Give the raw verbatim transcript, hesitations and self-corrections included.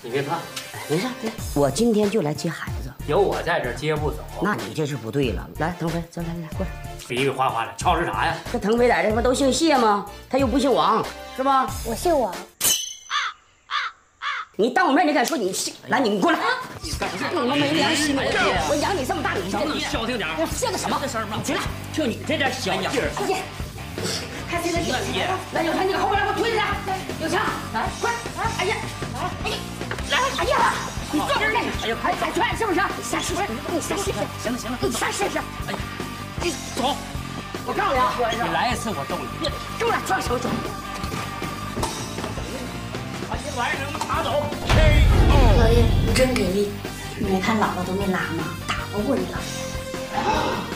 你别怕， 没事，别，我今天就来接孩子。 有我在这儿接不走。 那你这是不对了。来，腾飞，咱来来过来。 比比划划的，吵是啥呀？ 这腾飞在这不都姓谢吗？他又不姓王，是吧？ 我姓王。 你当我面你敢说你姓？来，你过来。你干什么？你们没良心！我养你这么大，你能不能消停点？ 我谢个什么？ 这事儿吗？ 你起来， 就你这点小劲儿。 哎呀，看谁能顶！来，有强，你搁后边给我推着点。有强，来，快！哎呀，哎呀，来，哎呀，你坐这儿干啥？哎呀，还还踹是不是？你下试试，你下试试。行了行了，你下试试。哎呀，你走。我告诉你啊， 你来一次我揍你。 跟我俩转手走。 把这玩意儿给我们拿走。 老爷，你真给力！你没看姥姥都没拉吗？打不过你了。